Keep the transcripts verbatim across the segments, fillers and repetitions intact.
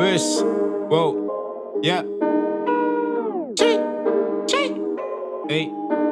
verse. Whoa, yeah. Cheek, cheek. Hey.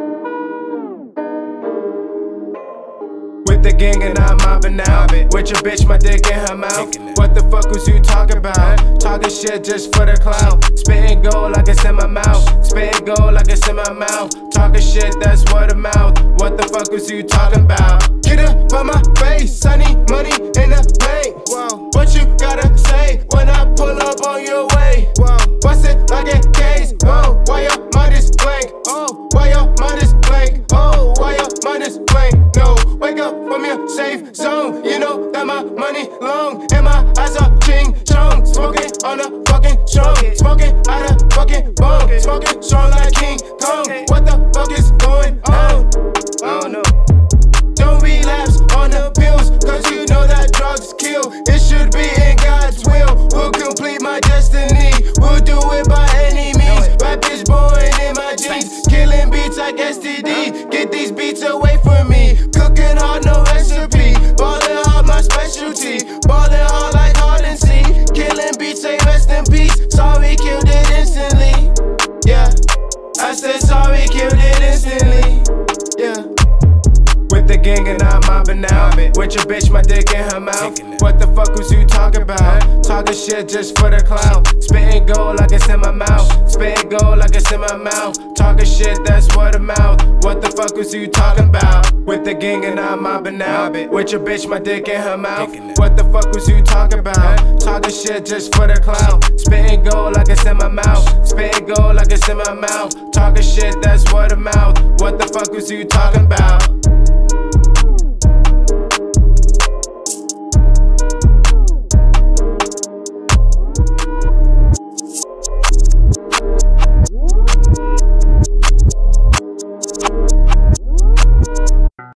With the gang and I'm mobbing out. With your bitch, my dick in her mouth. What the fuck was you talking about? Talking shit just for the clout. Spitting gold like it's in my mouth. Spitting gold like it's in my mouth. Talking shit, that's word of mouth. What the fuck was you talking about? Get up on my face, I need money in the bank. Whoa. What you gotta say when I pull up on your way? Whoa. Bust it like a case. Oh, why your mind is blank? Oh, why your mind is blank? Oh, why your mind is blank? No, wake up from your safe zone. You know that my money long and my eyes are ching chong. Smoking on a fucking strong, smoking out a fucking bone, smoking strong like King Kong. What the fuck is going on? I don't know. Don't relapse on the pills, cause you know that drugs kill. It should be in God's will. We'll complete my destiny. We'll do it by any means. Rap is born in my genes. Killing beats like S T D. Get these beats away from me. Cooking hard, no recipe. Ballin' hard, my specialty. Ballin' hard like hard and see. Killing beats, say rest in peace. Sorry, killed it instantly. Yeah, I said sorry, killed it instantly. Yeah. With the gang and I'm mobbing out. With your bitch, my dick in her mouth. What the fuck was you talking about? Talking shit just for the clout. Spitting gold like it's in my mouth. Spitting gold like it's in my mouth. Talking shit, that's word of mouth. What the fuck was you talking about? With the gang and I'm mobbing out. With your bitch, my dick in her mouth. What the fuck was you talking about? Talking shit just for the clout. Spitting gold like it's in my mouth. Spitting gold like it's in my mouth. Talking shit, that's word of mouth. What the fuck was you talking about?